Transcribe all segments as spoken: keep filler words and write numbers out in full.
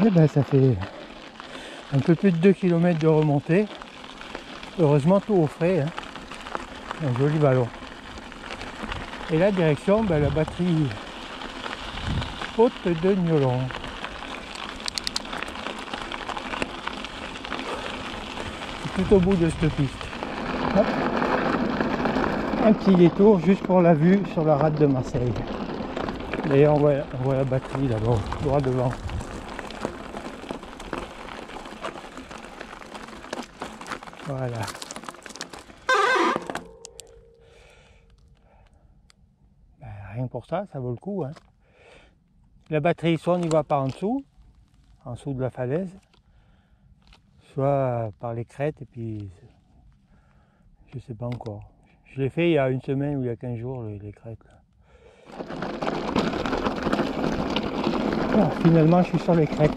Et ben ça fait un peu plus de deux kilomètres de remontée. Heureusement tout au frais, hein. Un joli ballon. Et la direction, ben, la batterie haute de Niolon. C'est tout au bout de cette piste. Hop. Un petit détour juste pour la vue sur la rade de Marseille. D'ailleurs on voit, on voit la batterie là-bas, droit devant. Voilà. Ben, rien pour ça, ça vaut le coup, hein. La batterie, soit on y va par en dessous, en dessous de la falaise, soit par les crêtes, et puis je sais pas encore. Je l'ai fait il y a une semaine ou il y a quinze jours, les, les crêtes. Bon, finalement, je suis sur les crêtes.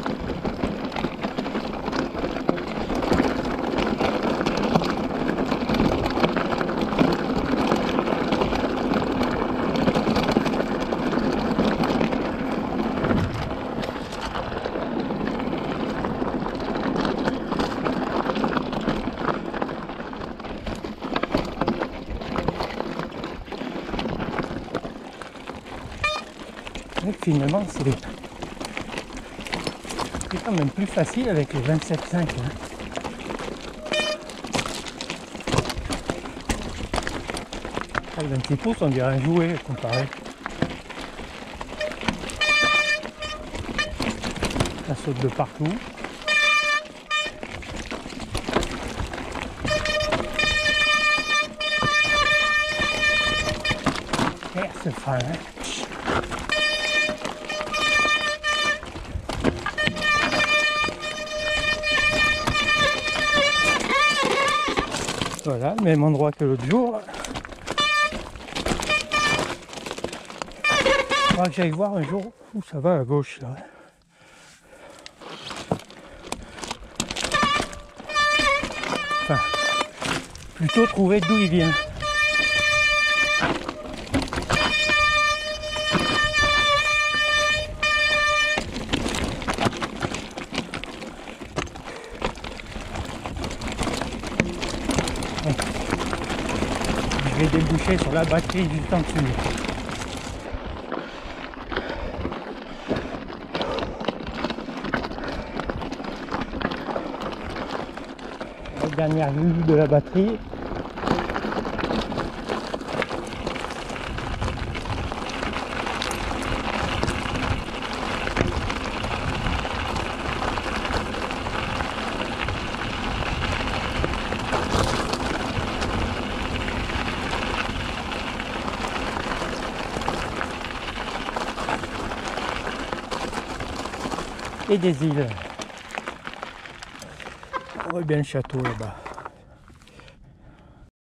Finalement, c'est quand même plus facile avec les vingt-sept virgule cinq. Hein. Le vingt-six pouces, on dirait un jouet comparé. Ça saute de partout. Et c'est fin, hein. Voilà, même endroit que l'autre jour. Il faudra que j'aille voir un jour où ça va à gauche là. Enfin, plutôt trouver d'où il vient. Je vais déboucher sur la batterie juste en dessous. La dernière vue de la batterie. Et des îles. On voit bien le château là-bas.